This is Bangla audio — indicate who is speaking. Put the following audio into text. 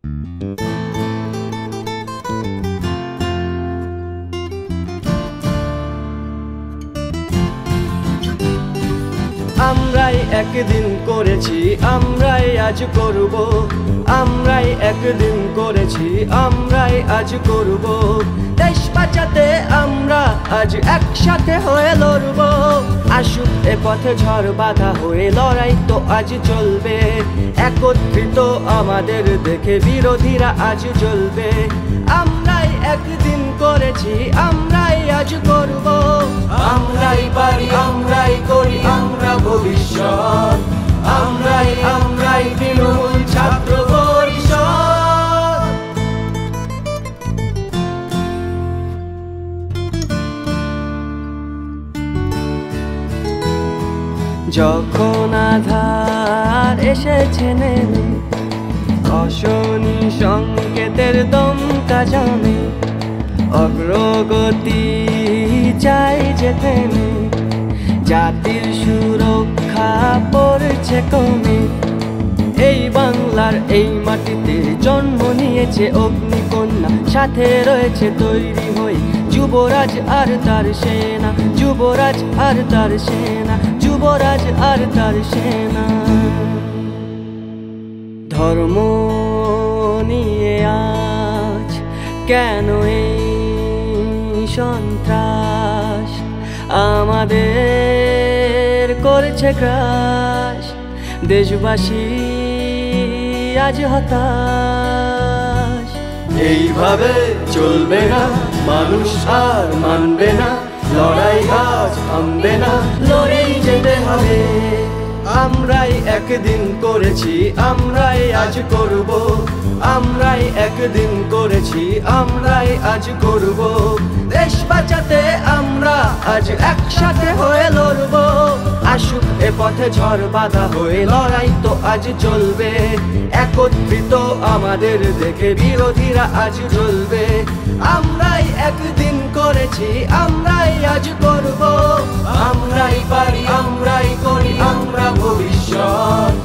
Speaker 1: আমরাই একদিন করেছি, আমরাই আজ করব। আমরাই একদিন করেছি, আমরাই আজ করব। দেশ বাঁচাতে আমরা আজ একসাথে হয়ে লড়ব। আসুক এ পথে ঝড় বাধা হয়ে, লড়াই তো আজ চলবে। একত্রিত আমাদের দেখে বিরোধীরা আজ জ্বলবে। আমরাই একদিন করেছি, আমরাই আজ করব। আমরাই পারি, আমরাই করি, আমরা ভবিষ্যৎ। আমরাই আমরাই তৃণমূল ছাত্র পরিষদ। যখন আধার এসেছে নেমে, অশনি সংকেতের দমকা জানে। অগ্রগতি চাই যে থেমে, জাতির সুরক্ষা পড়ছে কমে। এই বাংলার এই মাটিতে জন্ম নিয়েছে অগ্নিকন্যা, সাথে রয়েছে তৈরি হয়ে যুবরাজ আর তার সেনা। যুবরাজ আর তার সেনা, যুবরাজ আর তার সেনা। ধর্ম নিয়ে আজ কেন এই সন্ত্রাস, আমাদের করছে গ্রাস। দেশবাসী আজ হতাশ। এইভাবে চলবে না, মানুষ আর মানবে না। লড়াই আজ থামবে না, লড়েই যেতে হবে। আমরাই একদিন করেছি, আমরাই আজ করব। আমরাই একদিন করেছি, আমরাই আজ করব। দেশ বাঁচাতে আমরা আজ একসাথে হয়ে লড়ব। আসুক এ পথে ঝড় বাধা হয়ে, লড়াই তো আজ চলবে। একত্রিত আমাদের দেখে বিরোধীরা আজ জ্বলবে। আমরাই একদিন করেছি, আমরাই আজ করব। আমরাই পারি, আমরাই করি, আমরা ভবিষ্যৎ।